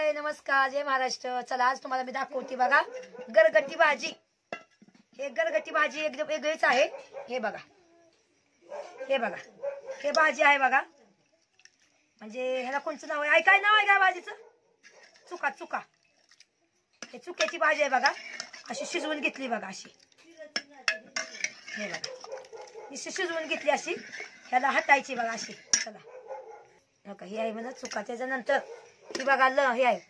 हाय नमस्कार जय महाराष्ट्र। चला आज तुम्हाला मी दाखवते बघा गरगटी भाजी। हे गरगटी भाजी एकदम वेगळीच आहे। हे बघा हे भाजी आहे बघा, म्हणजे ह्याला कोणचं नाव आहे काय नाव आहे काय भाजीचं? चुका। हे चुक्याची भाजी आहे बघा, अशी शिजवून घेतली बघा अशी। हे बघा ही शिजवून घेतली अशी, ह्याला हटायची बघा अशी। चला बघा ही आहे म्हणजे चुका। त्याच्यानंतर ही बघा हे आहे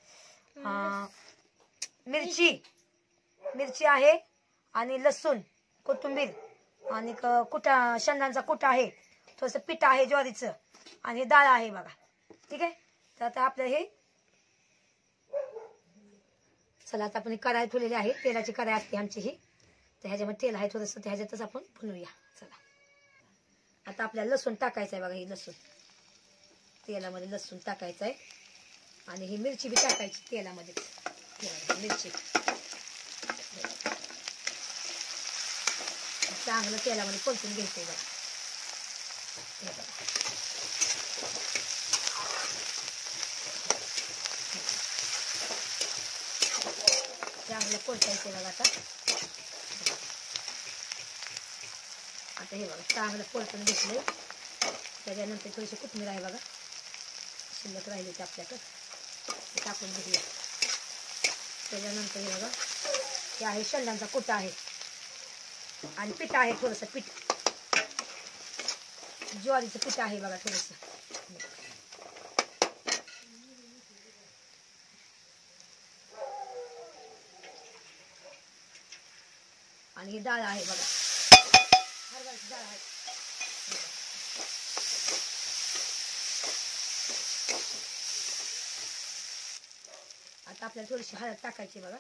मिरची आहे आणि लसूण कोथिंबीर आणि कुटा शेंगांचा कुटा आहे, थोडंसं पीठ आहे ज्वारीचं आणि हे डाळ आहे बघा। ठीक आहे, तर आता आपलं हे चला आता आपण कढाई ठेवलेली आहे, तेलाची कढाई असते आमची ही, तर ह्याच्यामध्ये तेल आहे थोडंसं, ह्याच्यातच आपण बनवूया। चला आता आपल्याला लसूण टाकायचं आहे बघा, ही लसूण तेलामध्ये लसूण टाकायचं आहे आणि ही मिरची बी टाकायची तेलामध्ये। मिरची चांगलं तेलामध्ये परतून घ्यायचंय बघा। चांगलं परतायचंय बघा। आता हे बघा चांगलं परतून घेतलंय, त्याच्यानंतर थोडीशी कोथिंबीर आहे बघा शिल्लक राहिली होती आपल्याकडे, टाकून घेऊया। त्याच्यानंतर हे बघा हे आहे शेंगांचा कुटा आहे आणि पीठ आहे थोडंसं, पीठ ज्वारीचं पीठ आहे बघा थोडंसं। आणि ही डाळ आहे बघा, हरभऱ्याची डाळ आहे। आता आपल्याला थोडीशी हळद टाकायची बघा,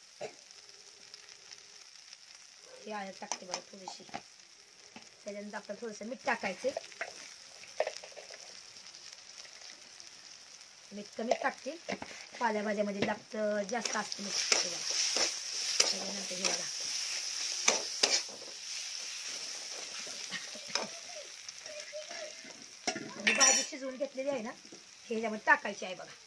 ही हळद टाकते बघा थोडीशी। त्याच्यानंतर आपल्याला थोडंसं मीठ टाकायचे, मीठ कमी टाकते, पालेभाज्यामध्ये लागतं जास्त असतं मीठ। त्याच्यानंतर हे बघा भाजी शिजवून घेतलेली आहे ना, हे ह्याच्यामध्ये टाकायची आहे बघा।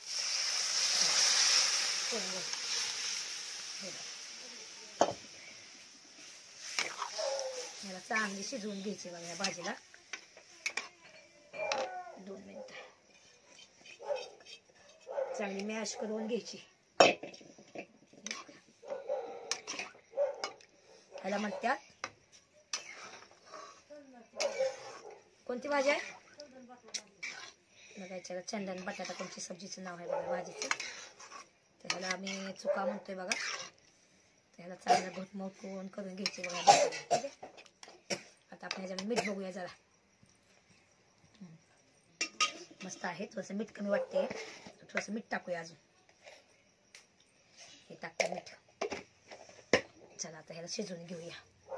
याला चांगली शिजवून घ्यायची बघा या भाजीला, 2 मिनिट चांगली मॅश करून घ्यायची। ह्याला म्हणतात कोणती भाजी आहे बघा, याच्याला चंदन बटाटा कोणची सब्जीचं नाव आहे बघा भाजीचं, तर ह्याला आम्ही चुका म्हणतोय बघा। तर ह्याला चांगलं घोटमोट करून घ्यायची बघा। ठीक आहे, आता आपण ह्याच्यामध्ये मीठ बघूया जरा, मस्त आहे। थोडंसं मीठ कमी वाटते, थोडंसं मीठ टाकूया अजून, हे टाकते मीठ। चला आता ह्याला शिजवून घेऊया।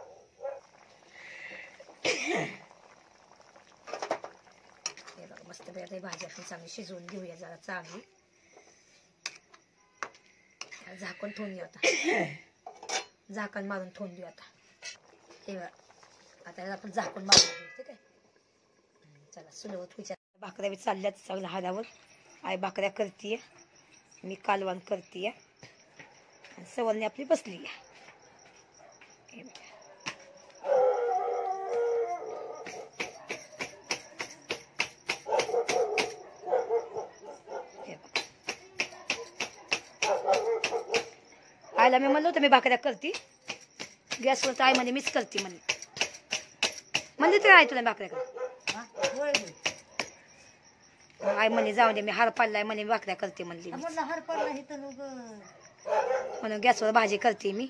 हे बघा मस्त पैकी भाजी आपण चांगली शिजवून घेऊया जरा चांगली। झाकण ठेवून देऊ आता, झाकण मारून ठेवून देऊ आता। हे बघा आता ह्याला आपण झाकण मारून घेऊ। ठीक आहे, चला सुलवत व्हायच्या भाकऱ्या बी चालल्यात चांगल्या हातावर। आई भाकऱ्या करतीये, मी कालवण करतीये आणि सवरणी आपली बसली आहे। आईला मी म्हणलं होतं मी भाकऱ्या करते गॅसवर, तर आई म्हणजे मीच करते म्हणली तर आहे तुला भाकऱ्या कर। आई म्हणे जाऊ दे, मी हार पाडलाय म्हणे भाकऱ्या करते म्हणली, म्हणून गॅसवर भाजी करते मी।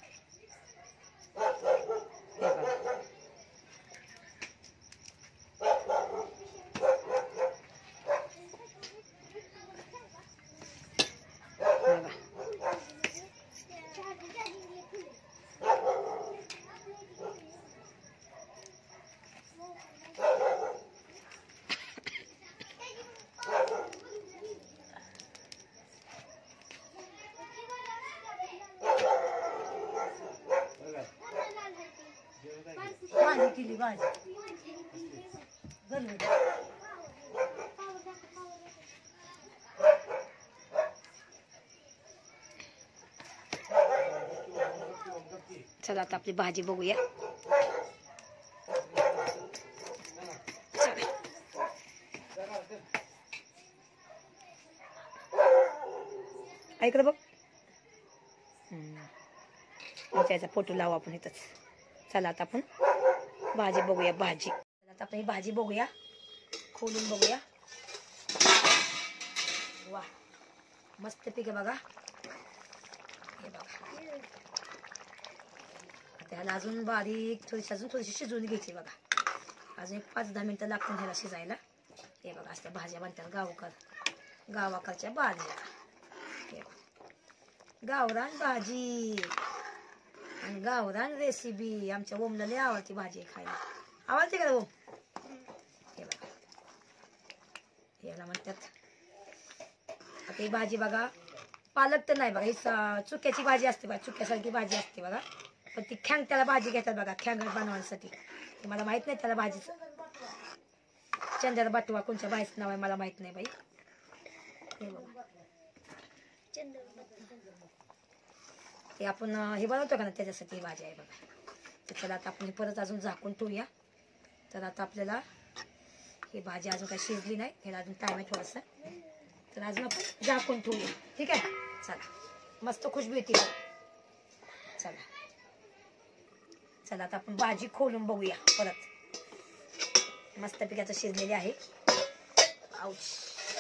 भाजी केली भाजी चला आता आपली भाजी बघूया. ऐकलं बघ. त्याचा फोटो लावू आपण इथंच. चला आता आपण भाजी बघूया. भाजी आता आपण ही भाजी बघूया, खोलून बघूया. वा मस्त पीक आहे बघा. हे बघा त्याला अजून बारीक थोडीशी शिजवून घ्यायची बघा. अजून 5-10 मिनिटं लागतील ह्याला शिजायला. हे बघा असल्या भाज्या बनतात गावाकडच्या भाज्या. हे गावरान भाजी आणि गावरान रेसिपी. आमच्या ओमला लय आवडती भाजी खायला. आवडते का ओम? हे बघा याला म्हणतात. आता ही भाजी बघा, पालक तर नाही बघा, ही चुक्याची भाजी असते बघा. चुक्यासारखी भाजी असते बघा, पण ती खॅंग त्याला भाजी घेतात बघा, खॅंगट बनवण्यासाठी. मला माहित नाही त्याला भाजीचं. चंद्र बटवा कोणच्या बाईचं नाव आहे मला माहित नाही बाई. हे बघा ते आपण हे बनवतो का ना, त्याच्यासाठी ही भाजी आहे बघा. तर चला आता आपण परत अजून झाकून ठेवूया. तर आता आपल्याला ही भाजी अजून काही शिजली नाही, ह्याला अजून टाइम आहे थोडासा. तर अजून आपण झाकून ठेवूया. ठीक आहे. चला मस्त खुशबू येते. चला चला आता आपण भाजी खोलून बघूया परत. मस्त पिकाचं शिजलेली आहे. आऊच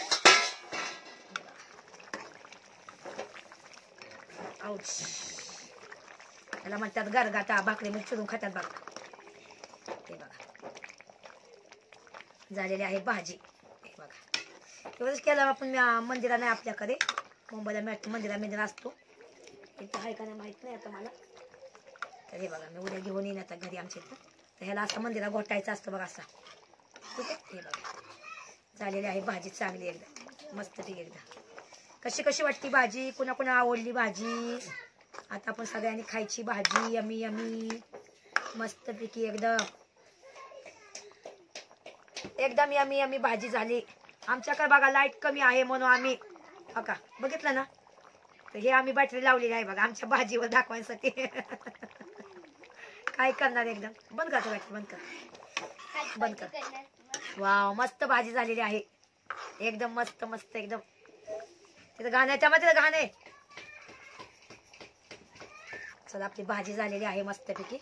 आऊच त्याला म्हणतात गरगाटा. भाकरी मीठ चिरून खातात बघा. हे बघा झालेली आहे भाजी. हे बघा एवढंच केलं आपण. मंदिरा नाही आपल्याकडे, मुंबईला मंदिरा असतो. इथं आहे का नाही माहित नाही आता मला. तर हे बघा मी उद्या घेऊन येईन आता घरी आमच्या इथं. तर ह्याला असं मंदिरा घोटायचं असतं बघा असा. ठीक आहे. हे बघा झालेली आहे भाजी चांगली एकदम मस्त ती एकदा. कशी वाटती भाजी? कुणा आवडली भाजी? आता आपण सगळ्यांनी खायची भाजी. यमी यमी मस्तपैकी एकदम यमी यमी भाजी झाली. आमच्याकडे बघा लाईट कमी आहे म्हणून आम्ही बघा बघितलं ना, तर हे आम्ही बॅटरी लावलेली आहे बघा आमच्या भाजीवर दाखवायसाठी. काय करणार. एकदम बंद कर बॅटरी, बंद कर. वाव मस्त भाजी झालेली आहे एकदम मस्त मस्त एकदम. तिथं गाण्याच्या मध्ये गाणे. चला आपली भाजी झालेली आहे मस्तपैकी.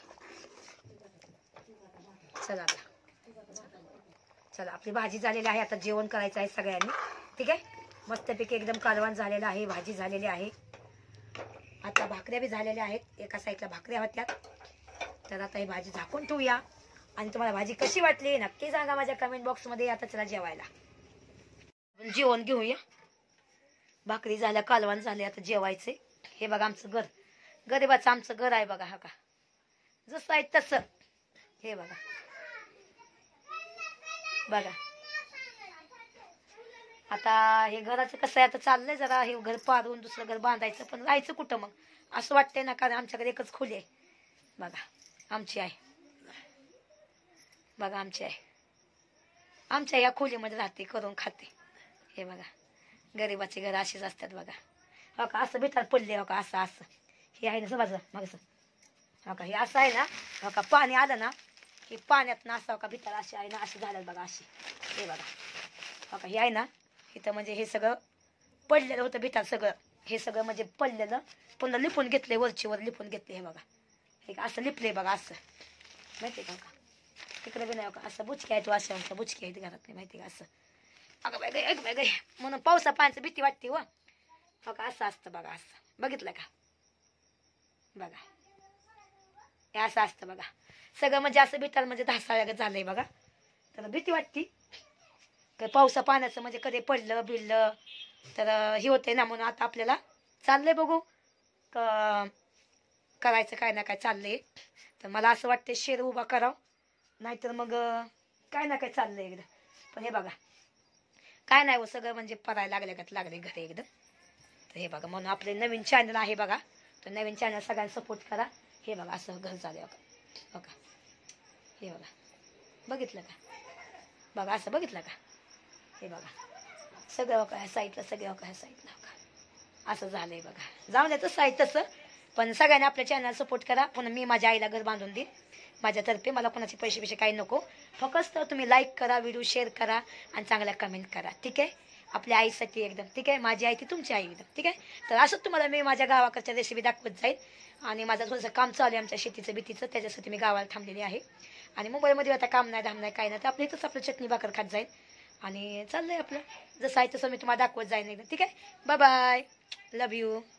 चला आपली भाजी झालेली आहे. आता जेवण करायचं आहे सगळ्यांनी. ठीक आहे. मस्तपैकी एकदम कालवण झालेलं आहे, भाजी झालेली आहे. आता भाकऱ्या बी झालेल्या आहेत. एका साईडला भाकऱ्या होत्या. तर आता ही भाजी झाकून ठेवूया. आणि तुम्हाला भाजी कशी वाटली नक्की सांगा माझ्या कमेंट बॉक्समध्ये. आता चला जेवायला जेवण घेऊया. भाकरी झाल्या, कालवण झाले, आता जेवायचे. हे बघा आमचं घर, गरीबाचं आमचं घर आहे बघा. हा का जसं आहे तसं. हे बघा बघा आता हे घराचं कसं आहे. आता चाललंय जरा हे घर पाडून दुसरं घर बांधायचं, पण राहायचं कुठं मग असं वाटतंय ना. कारण आमच्याकडे एकच खोली आहे बघा. आमची आहे बघा, आमच्या या खोलीमध्ये राहते, करून खाते. हे बघा गरीबाचे घर असेच असतात बघा. हो का असं भितर पडले. हो का असं हे आहे ना समज मग असं. हो का हे असं आहे ना. हो का पाणी आलं ना की पाण्यात ना असं का भितर अशी आहे ना, अशी झालं बघा अशी. हे बघा हो का हे आहे ना इथं, म्हणजे हे सगळं पडलेलं होतं भितर सगळं. हे सगळं म्हणजे पडलेलं पुन्हा लिपून घेतले, वरचीवर लिपून घेतले. हे बघा हे असं लिपले बघा असं. माहिती आहे का तिकडे बी नाही का असं बुचकी आहे. तो असं बुचकी आहे घरात नाही माहिती का असं. अगं बाय म्हणून पावसा पाण्याचं भीती वाटते व. हो का असं असतं बघा. असं बघितलं का बघा हे असं असतं बघा सगळं. म्हणजे असं भितर म्हणजे ढासाळ्या झालंय बघा. तर भीती वाटते का पावसा पाण्याचं म्हणजे कधी पडलं बिडलं तर हे होतंय ना. म्हणून आता आपल्याला चाललंय बघू करायचं काय ना काय चाललंय. तर मला असं वाटतं शेर उभा करावं, नाहीतर मग काय ना काय चाललंय एकदा. पण हे बघा काय नाही हो सगळं म्हणजे पडायला लागले घरी एकदम. तर हे बघा म्हणून आपले नवीन चॅनल आहे बघा. तर नवीन चॅनल सगळ्यांना सपोर्ट करा. हे बघा असं घर झालं बघा. बघा हे बघा बघितलं का बघा असं बघितलं का. हे बघा सगळं बघा ह्या साईडला, सगळं बघा ह्या साईडला बघा असं झालंय बघा. जाऊन द्या तसं आहे तसं. पण सगळ्यांनी आपल्या चॅनल सपोर्ट करा. पुन्हा मी माझ्या आईला घर बांधून देईन माझ्यातर्फे. मला कोणाचे पैसे काही नको. फक्त तुम्ही लाईक करा, व्हिडिओ शेअर करा आणि चांगल्या कमेंट करा. ठीक आहे. आपल्या आईसाठी एकदम. ठीक आहे. माझी आई ती तुमची आई एकदम. ठीक आहे. तर असंच तुम्हाला मी माझ्या गावाकडच्या रेसिपी दाखवत जाईल. आणि माझं थोडंसं काम चालू आहे आमच्या शेतीचं भीतीचं, त्याच्यासाठी मी गावाला थांबलेली आहे. आणि मुंबईमध्ये आता काम नाही धाम नाही काय नाही, तर आपल्या इथंच आपलं चटणी भाकर खात जाईल. आणि चाललंय आपलं जसं आहे तसं मी तुम्हाला दाखवत जाईन एकदम. ठीक आहे. Bye bye. Love you.